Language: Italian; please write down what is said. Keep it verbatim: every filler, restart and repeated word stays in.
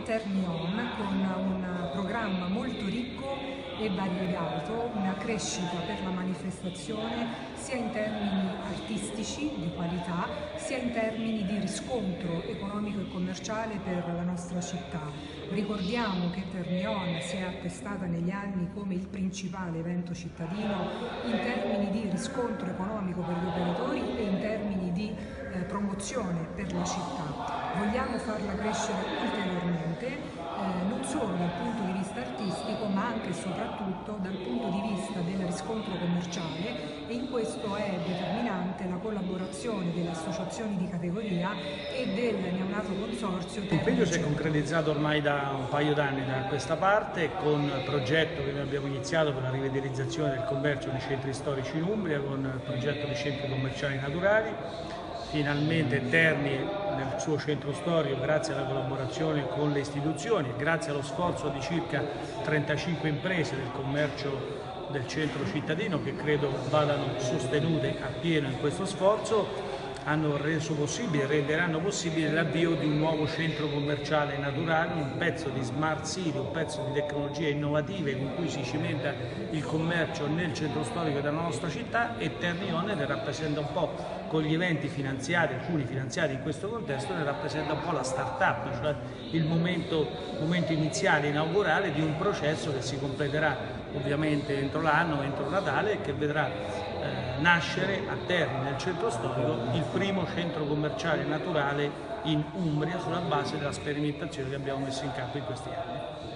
Ternion con un programma molto ricco e variegato, una crescita per la manifestazione sia in termini artistici di qualità, sia in termini di riscontro economico e commerciale per la nostra città. Ricordiamo che Ternion si è attestata negli anni come il principale evento cittadino in termini di riscontro economico per gli operatori e in termini di eh, promozione per la città. Vogliamo farla crescere ulteriormente, eh, non solo dal punto di vista artistico, ma anche e soprattutto dal punto di vista del riscontro commerciale, e in questo è determinante la collaborazione delle associazioni di categoria e del neonato consorzio. L'impegno si è concretizzato ormai da un paio d'anni da questa parte, con il progetto che noi abbiamo iniziato per la rivitalizzazione del commercio nei centri storici in Umbria, con il progetto di centri commerciali naturali. Finalmente Terni nel suo centro storico, grazie alla collaborazione con le istituzioni e grazie allo sforzo di circa trentacinque imprese del commercio del centro cittadino, che credo vadano sostenute appieno in questo sforzo, hanno reso possibile, renderanno possibile l'avvio di un nuovo centro commerciale naturale, un pezzo di smart city, un pezzo di tecnologie innovative con cui si cimenta il commercio nel centro storico della nostra città, e Ternion ne rappresenta un po', con gli eventi finanziati, alcuni finanziati in questo contesto, ne rappresenta un po' la start-up, cioè il momento, momento iniziale, inaugurale di un processo che si completerà ovviamente entro l'anno, entro Natale, e che vedrà eh, nascere a Terni, nel centro storico, il primo centro commerciale naturale in Umbria sulla base della sperimentazione che abbiamo messo in campo in questi anni.